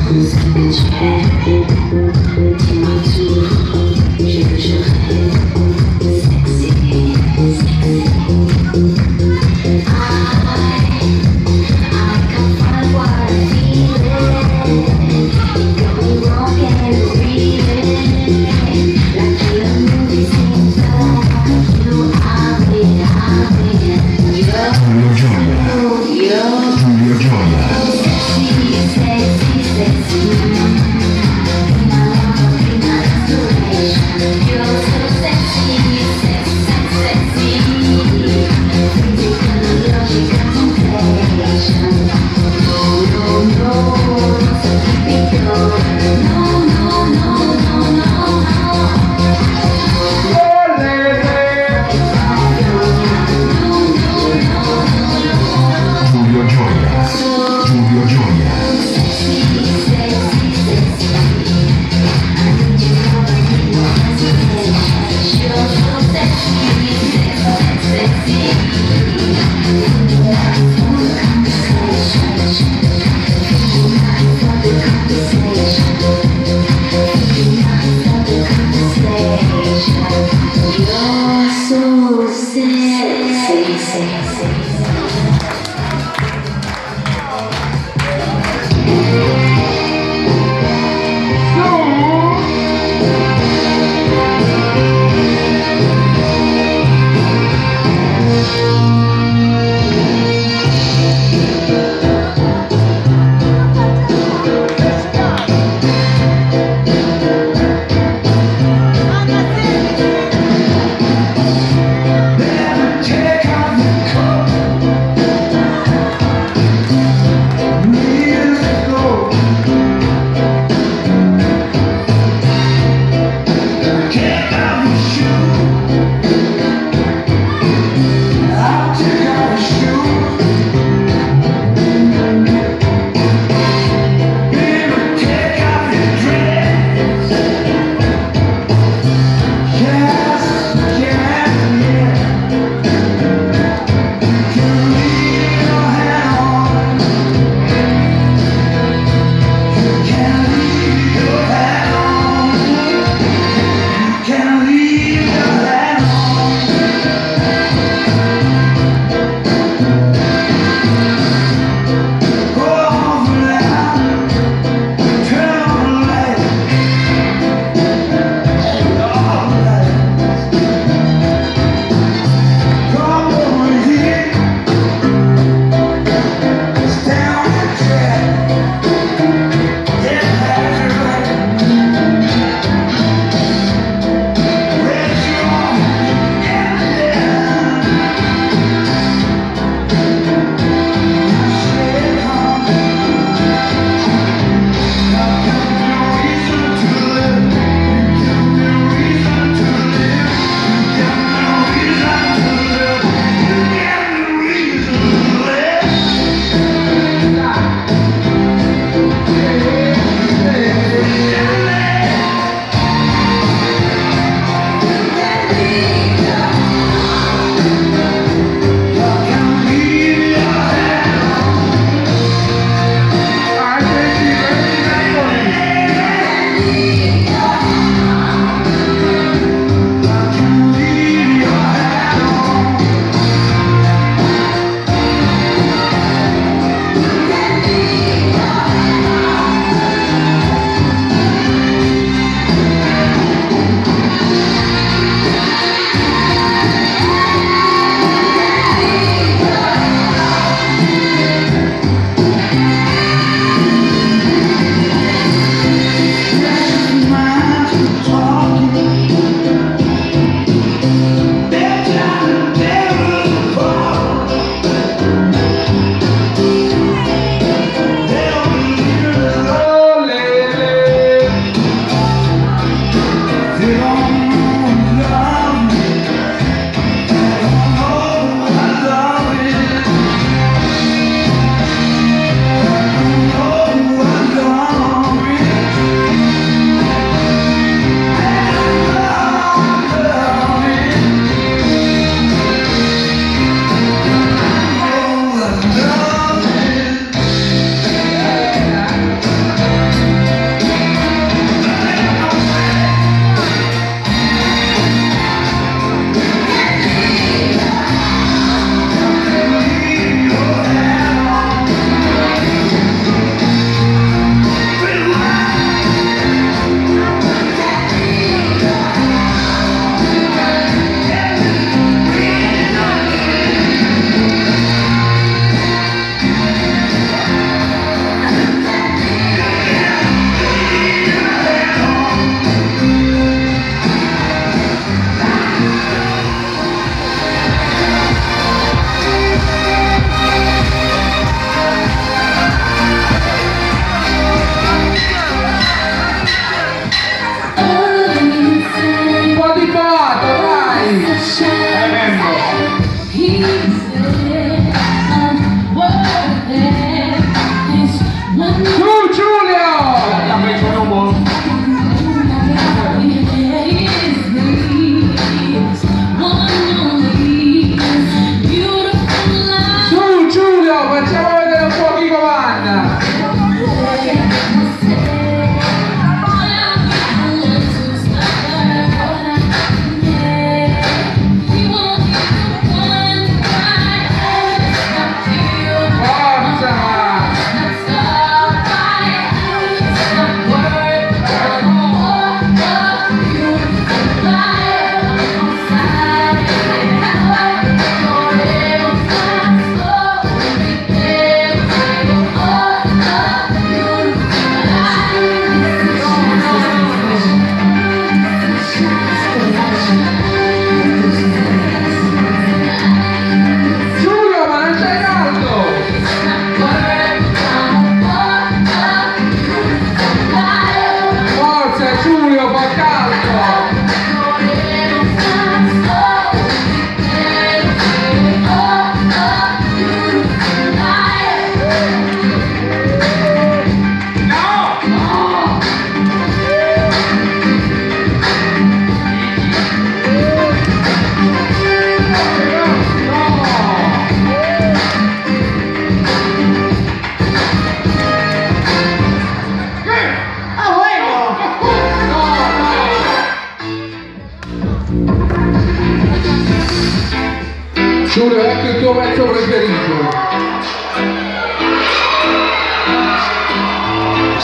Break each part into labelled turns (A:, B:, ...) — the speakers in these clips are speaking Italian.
A: Giulio Gioia.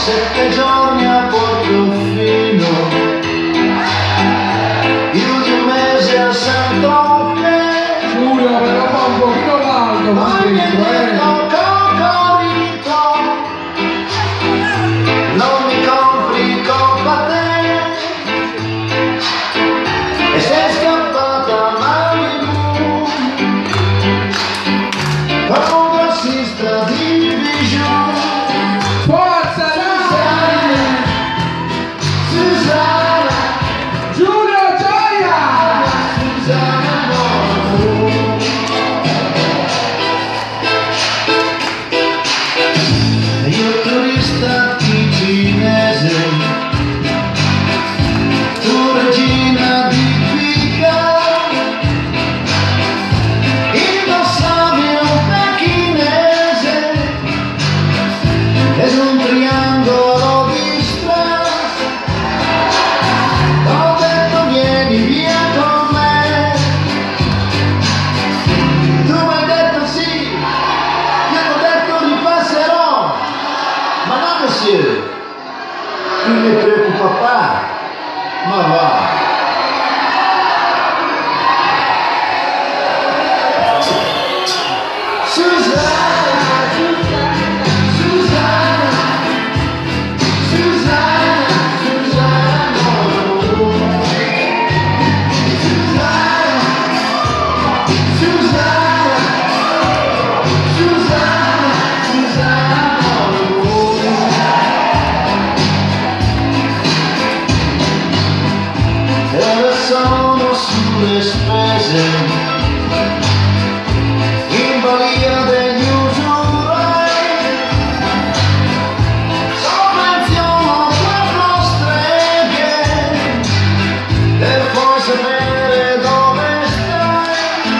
A: 7 giorni a Portofino, più di un mese a San Tropez.
B: Giulio, però fa un pochino l'alto,
A: non mi compri Coppa te, e sei scappata a Malibu con un grossista di bijou.
B: Forza,
A: Susanna,
B: Giulio Gioia!
A: Susanna Monaco. Io turista ticinese, tu regina di Pica, indossavi un pechinese ed un triangolo di strass. Ho detto vieni via con me, tu mi hai detto sì, io ho detto ripasserò, ma non monsieur, tu ne preoccupa pas, ma va. Susanna, Susanna, Susanna, Susanna, Susanna, Susanna, e ora sono sulle spese, in balia degli usurai, sovvenziono 4 streghe per poi sapere dove stai,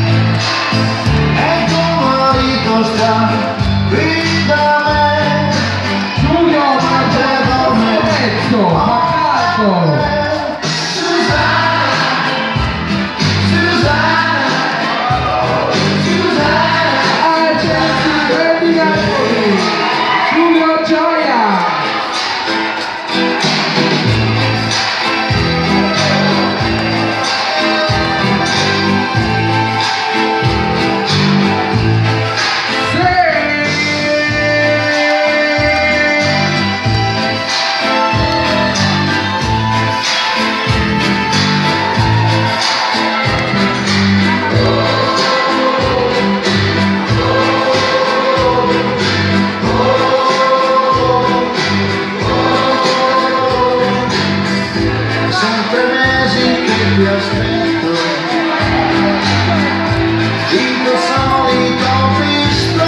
A: e tuo marito sta qui da me.
B: Giulio, ma c'è un pezzo, ma calco! Giulio Gioia!
A: Sono 3 mesi che ti aspetto, il tuo solito visto,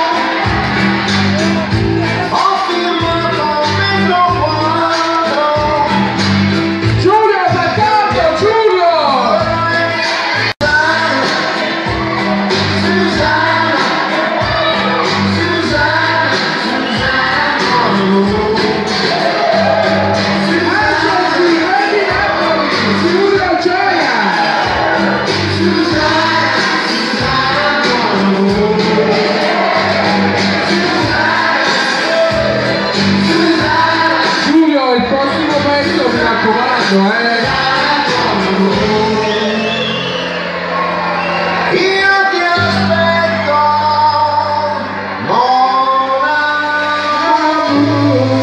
A: ho firmato un metro quadro.
B: Giulio, attaccato, Giulio!
A: Susanna, Susanna,
B: Giulio Gioia! Giulio, il prossimo pezzo mi raccomando,
A: io ti aspetto, mon amour.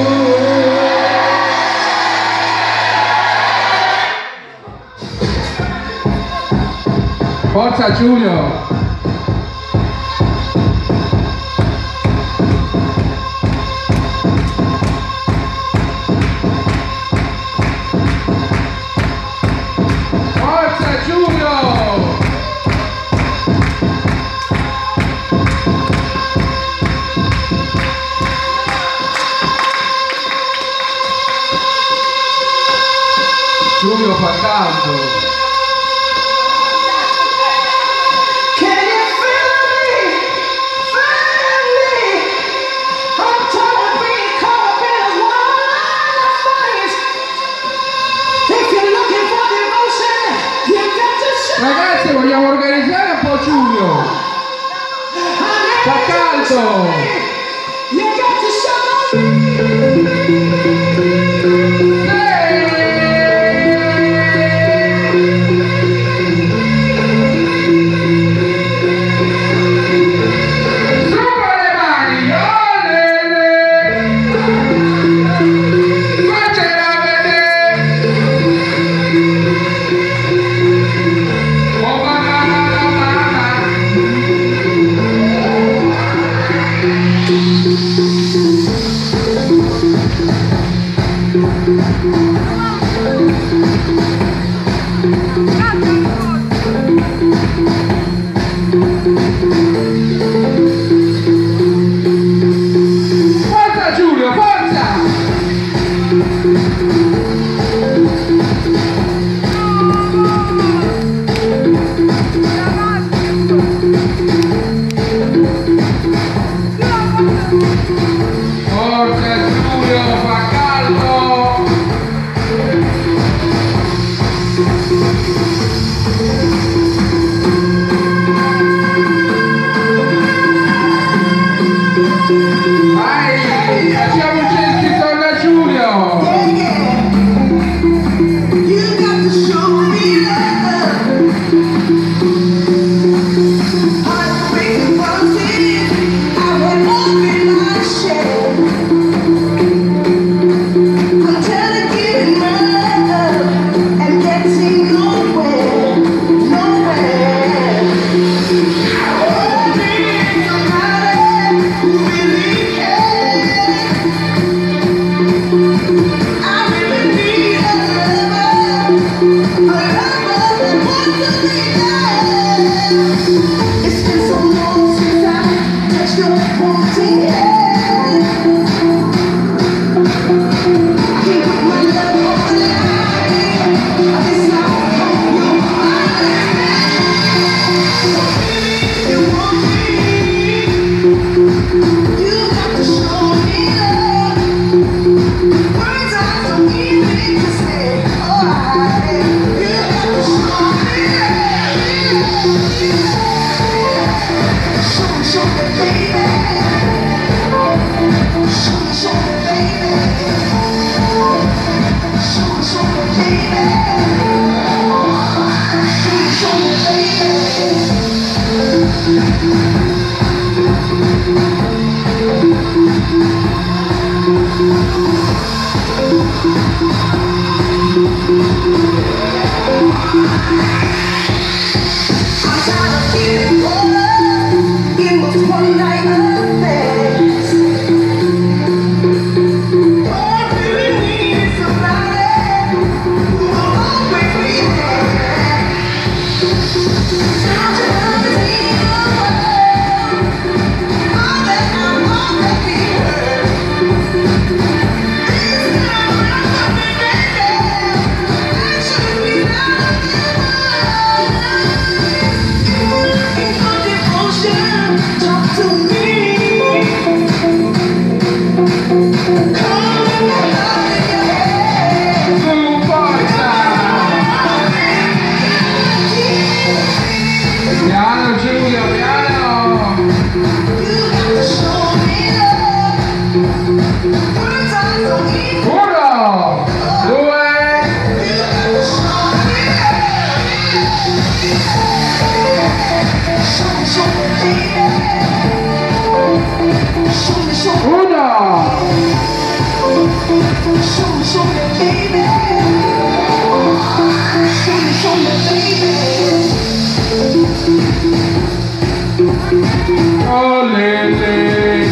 B: Forza Giulio! Forza Giulio! Giulio fa caldo!
A: Can you feel me? Feel me? I'm tired of being caught up in this wild fight. If you're looking for devotion, you got to show.
B: Ragazzi, vogliamo organizzare un po' Giulio! Fa caldo!
A: You got to show me.
B: Forza Giulio, forza! Forza Giulio, fa caldo! Vai, facciamo il cerchio intorno a Giulio! Piano Giulio, piano! 1, 1! Oh Lele!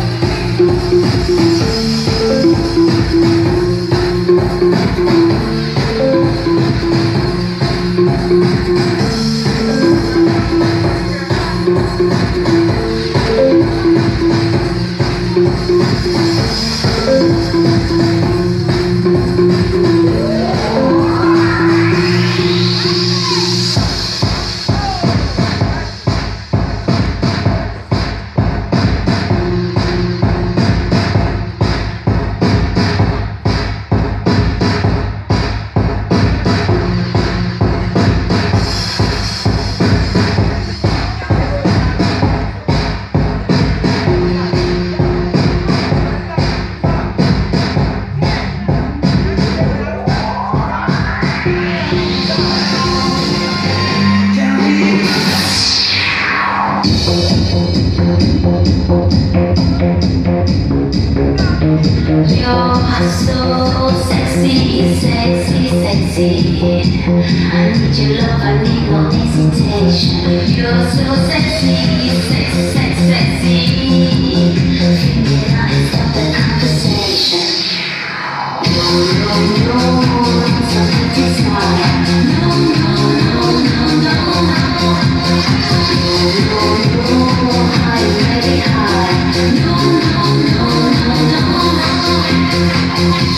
C: So sexy, sexy, sexy. I need your love, I need no hesitation. You're so sexy, sexy, sexy, sexy. Bring it on and stop the conversation.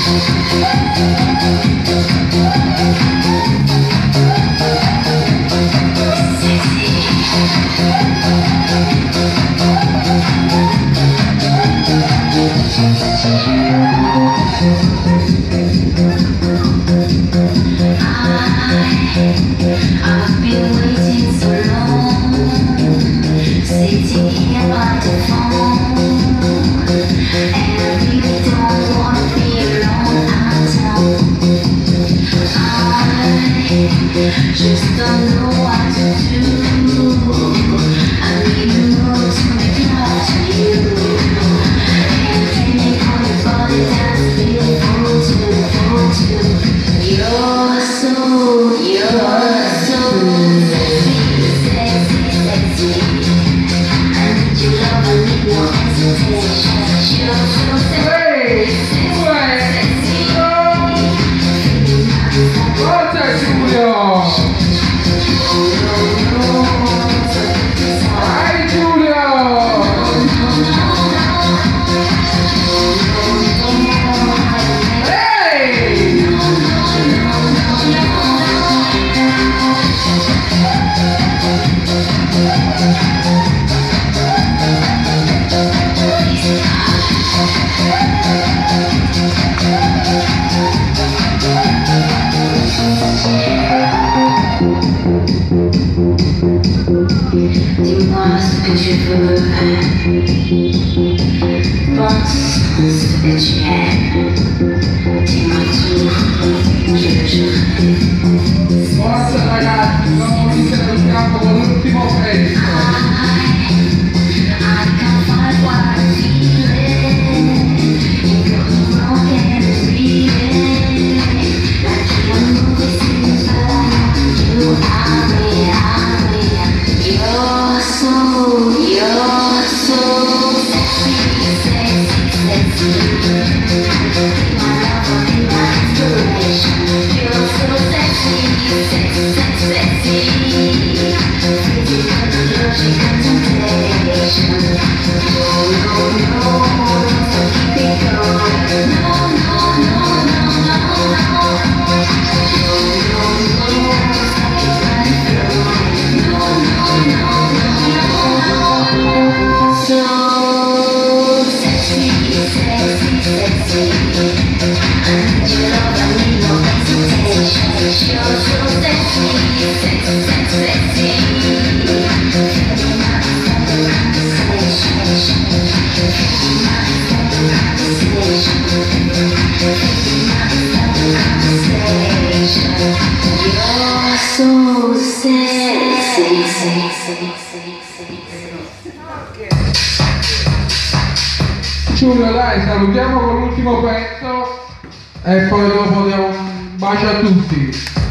C: I've been waiting so long, sitting here by the phone, and I really don't wanna be alone at all. I just don't know what to do. I need a mood to make love to you, and dreaming on your body that's beautiful too. You're so sexy. I need your love, I need no hesitation. You're so sexy.
B: Forza Giulio! Vai Giulio!
C: Dis-moi ce que tu veux, pense ce que tu aimes, dis-moi tout, je rêve.
B: Forza ragazzi, non iniziare il campo con l'ultimo pezzo.
C: I can't find what I'm feeling. You got me wrong and breathing. Like you're moving things, but I know you are me. You're so sexy. Be my lover, be my inspiration. You're so sexy. Physical logic contemplation. No, so keep it going. No. So sexy. I need your love, I need no hesitation. You're so sexy. You're so sexy.
B: Giulio dai, salutiamo con l'ultimo pezzo e poi dopo diamo un bacio a tutti.